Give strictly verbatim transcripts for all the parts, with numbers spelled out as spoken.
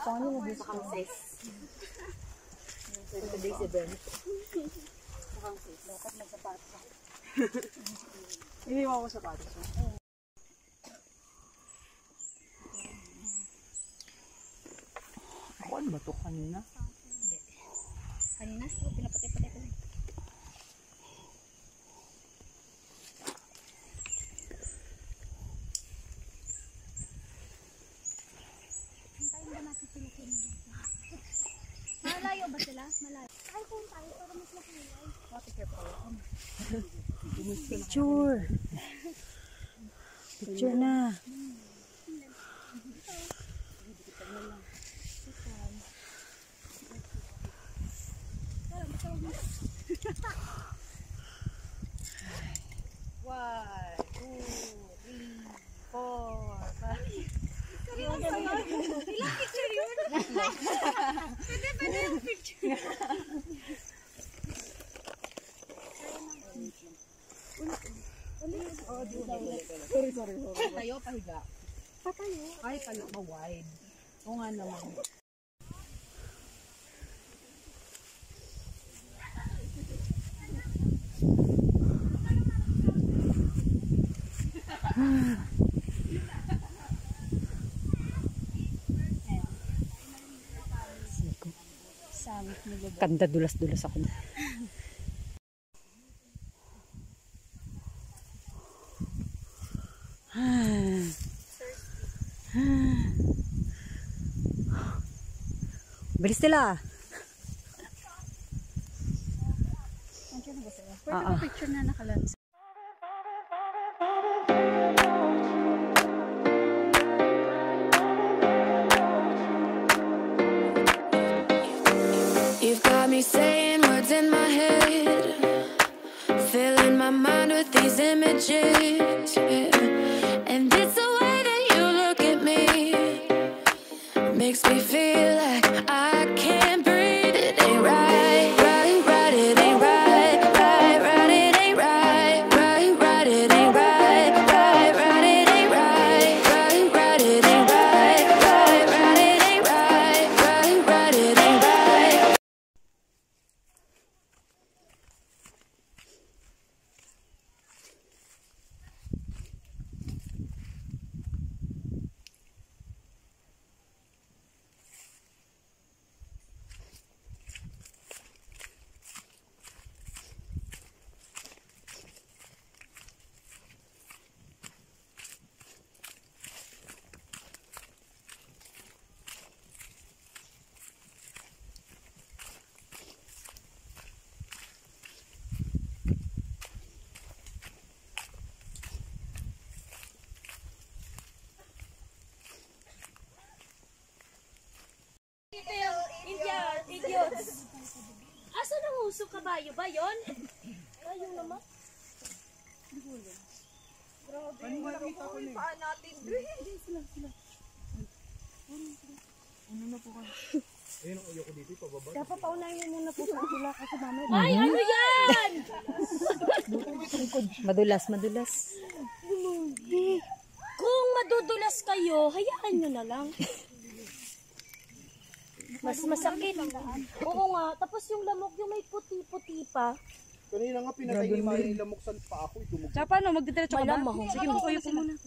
Paano mo dito? Sakangses. Today's event. Sakangses. Dapat nagsapatos ako. Hindi mo ako sapatos mo. Ako ano ba ito kanina? Hindi. Kanina? O, pinapatay-patay ko na. Hintayin ba natin sila kinigil? Malayo ba sila? Malayo. Ay, kung tayo para mas makulay. Pati kaya pa ako. Picture. Picture na. One, two, three, four, five. Ilang picture yun? Pwede, pwede yung picture. Sorry, sorry, sorry. Tayo, pahiga. Patayo. Ay, pala ma-wide. Oo nga naman. Kanda dulas-dulas ako. Bilis nila. Andiyan na ba sila? Pwede ba picture na nakalans? You've got me saying words in my head, filling my mind with these images, yeah. And it's the way that you look at me, makes me feel like I can't breathe. It ain't right, right, right, it ain't right, right, right, it ain't right, right, right, it ain't right, right, right, it ain't right, right, right, it ain't right, right, right, it ain't right, right, right, it ain't right. Idiots! Asa nang uso kabayo ba yun? Kayo naman? Hindi ko alam. Grabe, wala ko yung paan natin. Sila, sila. Ano na po ka? Ayun ang uyo ko dito, pababa. Dapat paunahin mo muna po sila kasi mamaya. Ay, ano yan? Madulas, madulas. Kung madudulas kayo, hayaan nyo na lang. Mas masakit. Oo nga. Tapos yung lamok, yung may puti-puti pa. Kanina nga pinatay ni Maya yung lamok sa pa ako. Tsaka paano? Magdidiretso ka ba? Malamang. Sige, magkuyo po muna.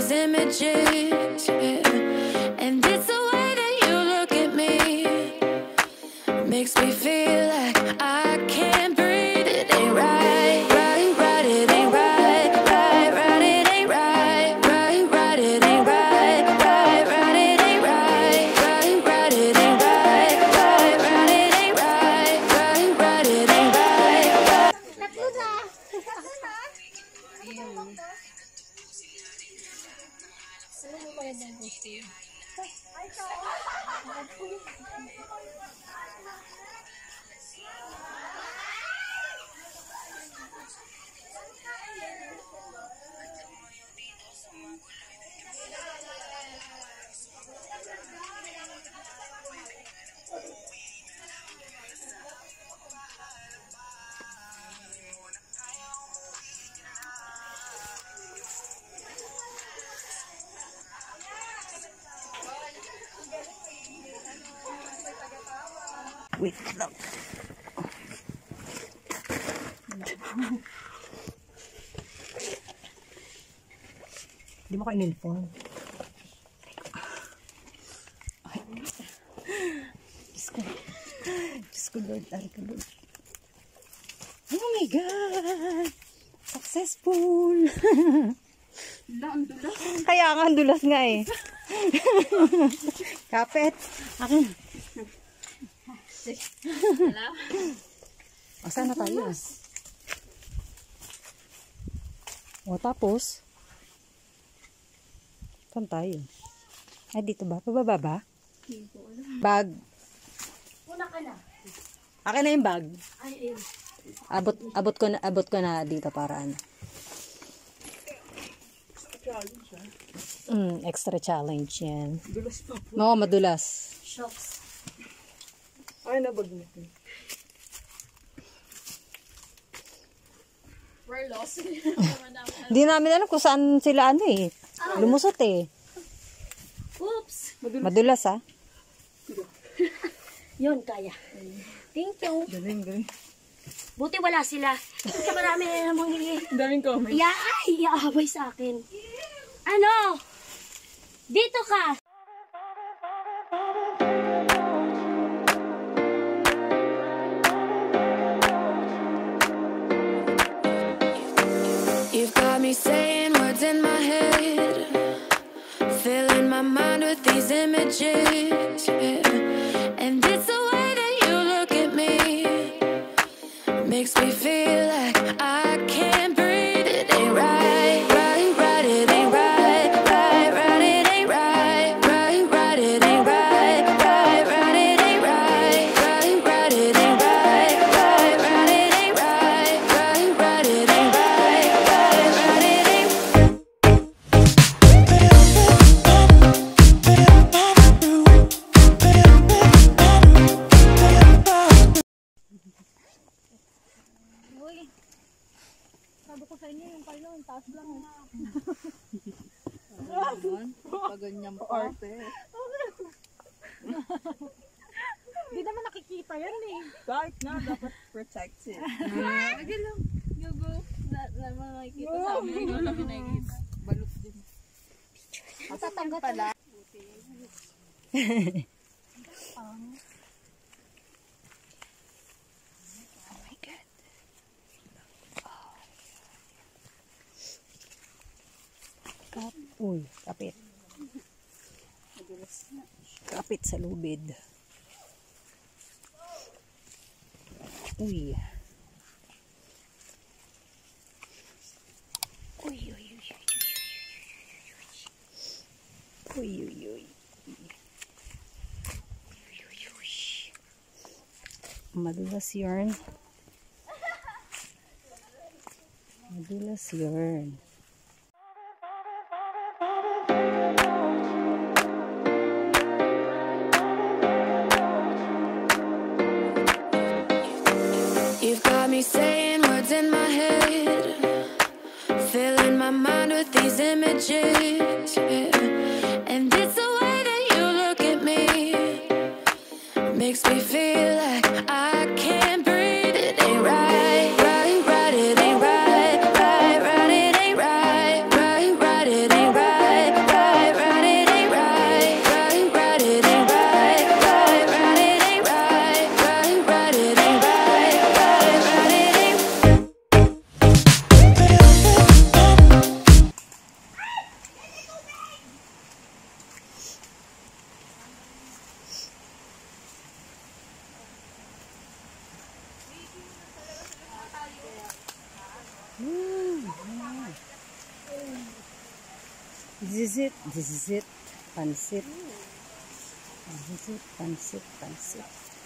these images, yeah. And it's the way that you look at me, makes me feel like I can't breathe. It ain't right, right, right, it ain't right, right, right, it ain't right, right, right, it ain't right, right, right, it ain't right, right, right, it ain't right, right, right, it ain't right, right, right, it ain't right. Tatlo na. Tatlo na. Ano mo magandang gusto yun? Ay, ka. Wait lang. Hindi mo ko in-inform. Ay. Diyos ko. Diyos ko, Lord. Ari ka, Lord. Oh my God! Successful! Kaya nga, ang dulas nga eh. Kapit. Akin. O, saan na tayo? O, tapos? Saan tayo? Ay, dito ba? Pababa ba? Bag. Una ka na. Akin na yung bag. Ay, ayun. Abot, abot ko na, abot ko na dito para ano. Mm, extra challenge yan. Dulas pa po. Oo, madulas. Shocks. Ay, nabag mo. We're lost. Hindi namin alam kung saan sila ano eh. Lumusot eh. Oops. Madulas ah. Yun, kaya. Thank you. Galing, galing. Buti wala sila. Kasi marami na namang i- Ang daming comment. iya, ay, iaaway sa akin. Ano? Dito ka. You've got me saying words in my head, filling my mind with these images, yeah. And it's the way that you look at me, makes me feel like I can't breathe. It ain't right, right, right, it ain't right, right, right, it ain't right, right, right, it ain't right, right, right, it ain't right, right, right, it ain't right, right, right, it ain't right, right, right, it ain't right, right, right, it ain't. Sabi ko sa inyo, yung palo, taas lang. Paganyan pa. Hindi naman nakikita yan eh. Kahit na, dapat protected. Lagi lang. Yugo. Naman nakikita sa amin. Hindi ko kami nakikita. Balot din. Matatanggat pala. Kap Uy, kapit. Kapit sa lubid. Uy. Uy, uy, uy, uy. Uy, uy, uy. Madulas yarn. Madulas yarn. You've got me saying words in my head, filling my mind with these images, yeah. And it's the way that you look at me, makes me feel like I can't breathe. It ain't right, right, right, it ain't right, right, right, it ain't right, right, right, it ain't right, This is it. This is it. Pansit. This is it. Pansit. Pansit.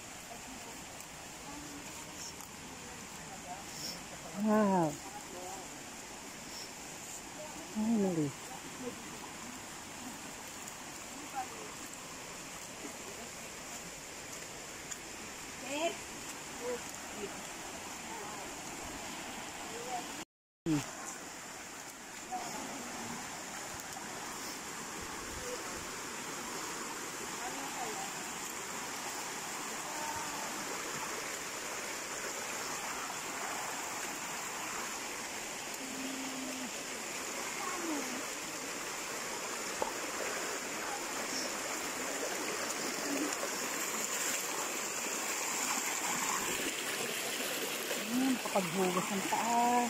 Wow. Finally. Paghugas ng paa.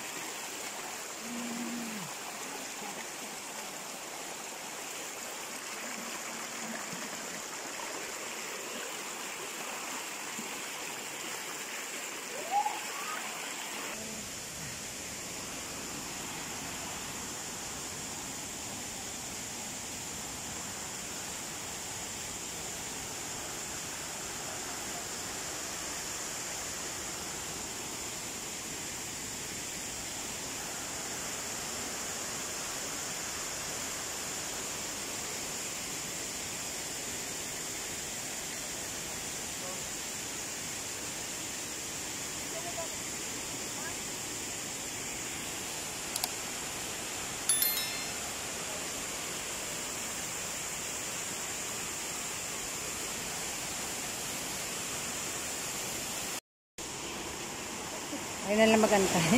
Ayun na lang magantay.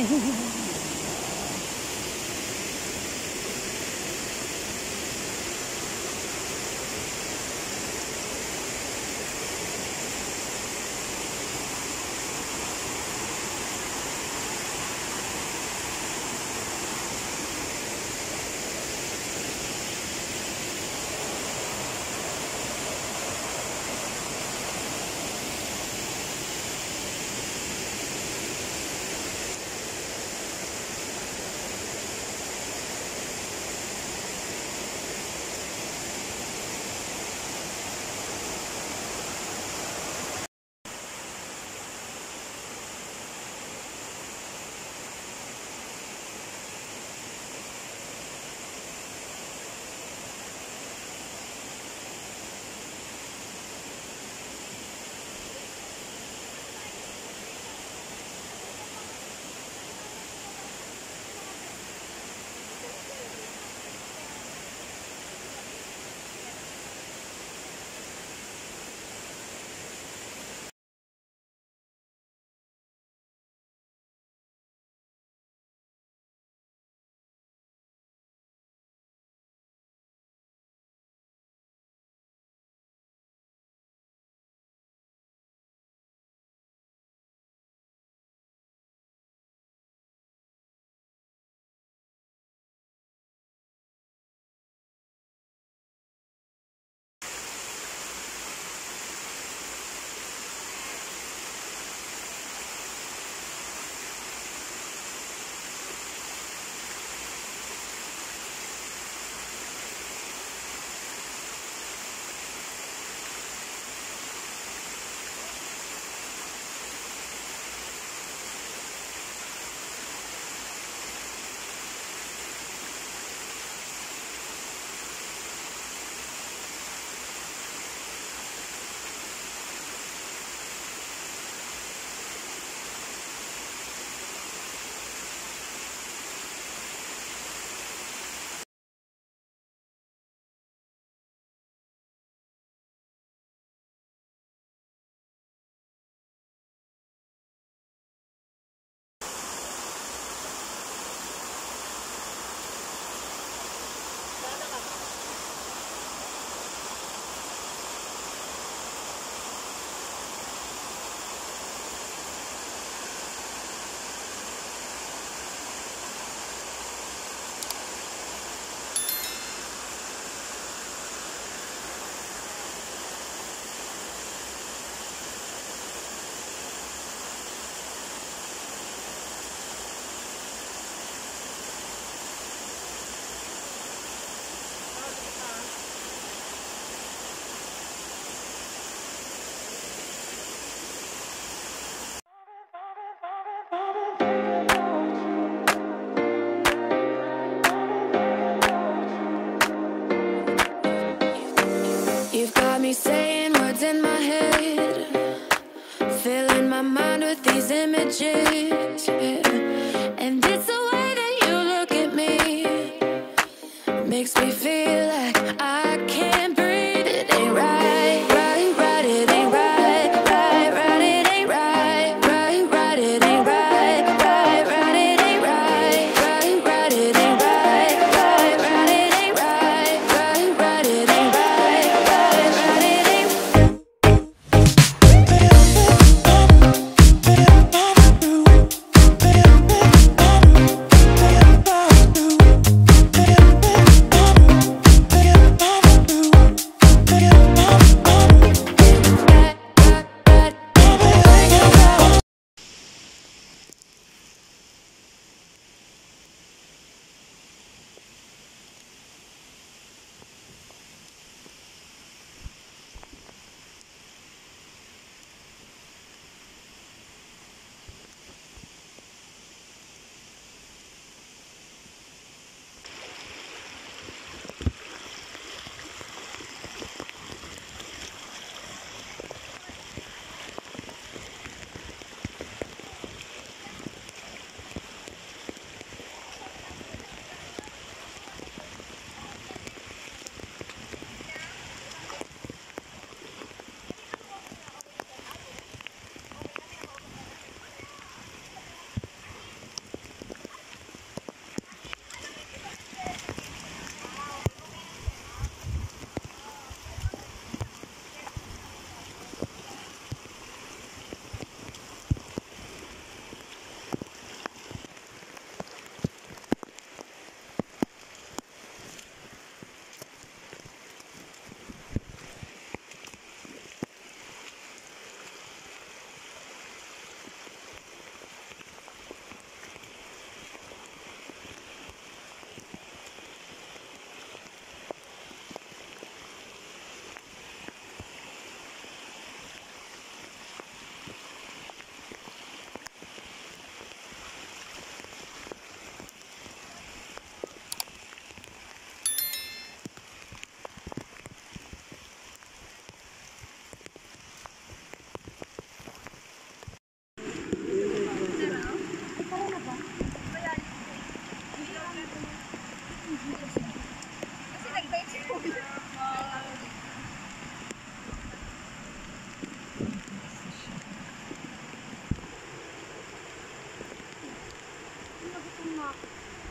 na ako.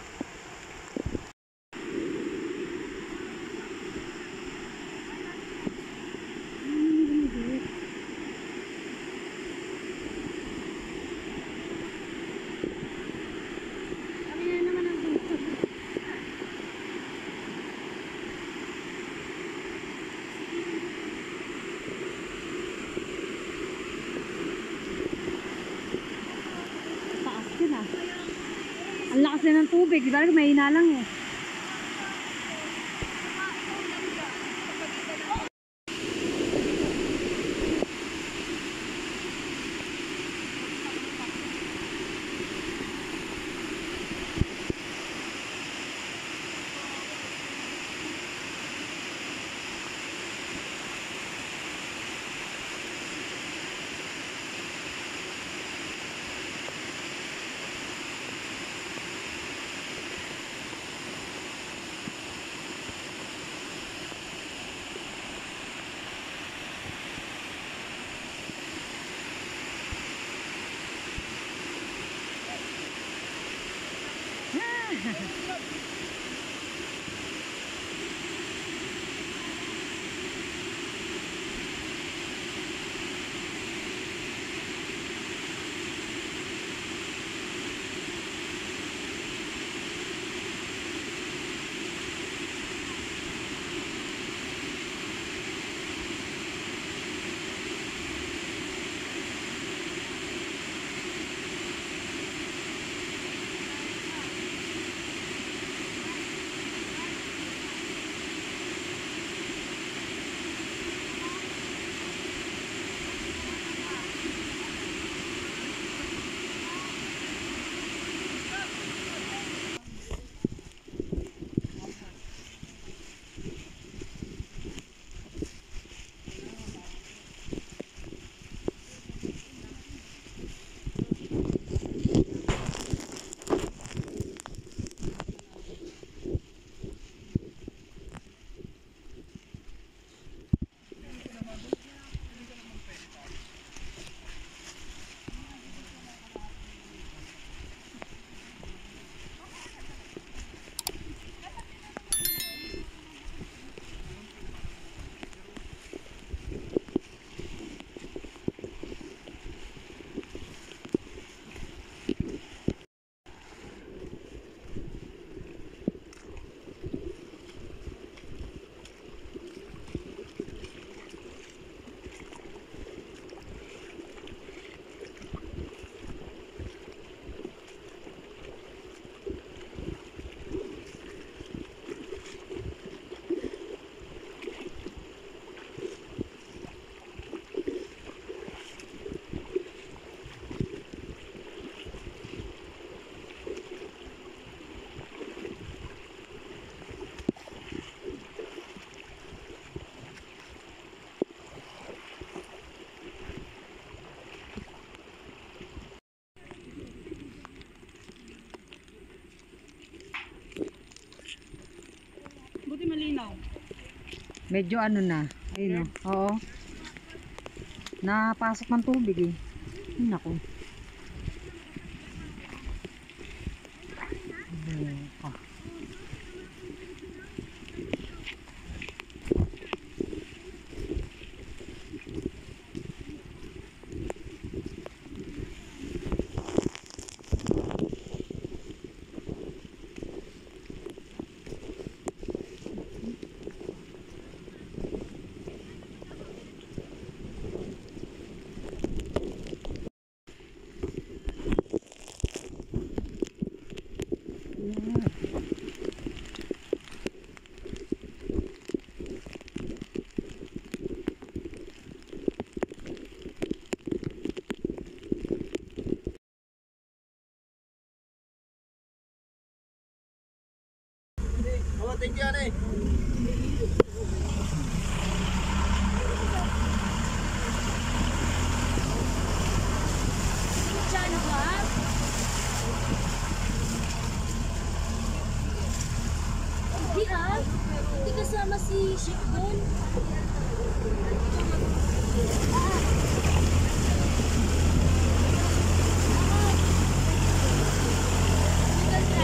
Kami na naman ang dito. Taas yun ah. Ang lakas na ng tubig. Di ba? May hinalang eh. Buti malinaw. Medyo ano na. Ayun o. Oo. Napasok ng tubig eh. Ay, naku. Buka. Oh, thank you, Ane. Diyan ba? Hindi ah. Hindi kasama si Chef doon. Ah.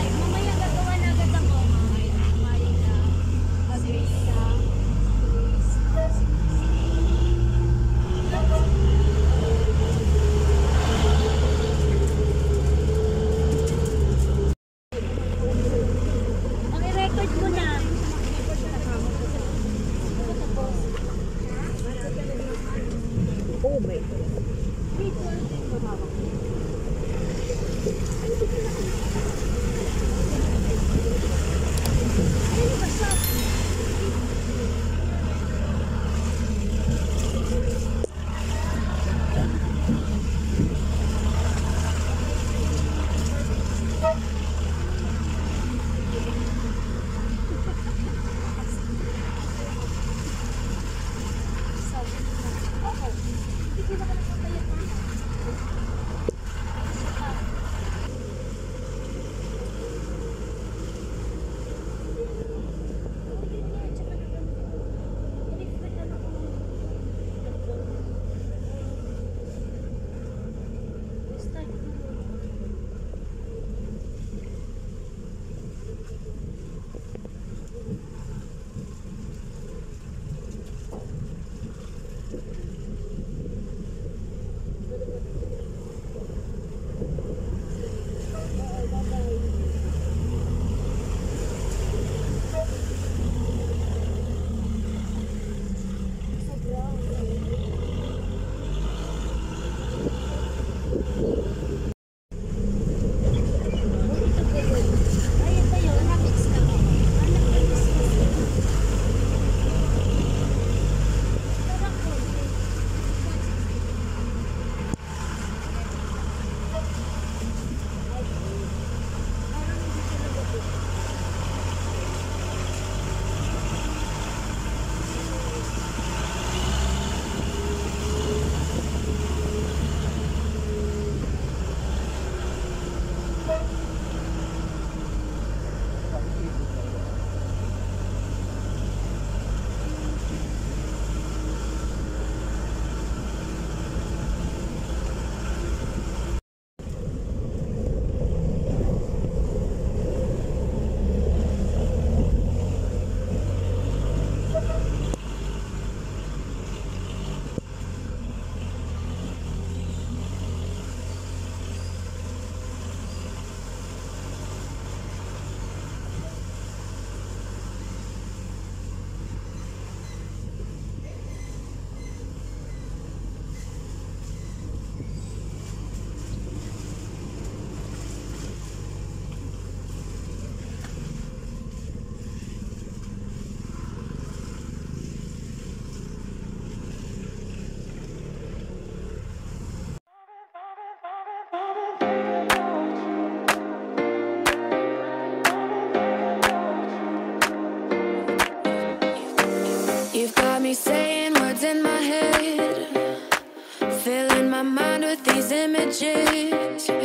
images.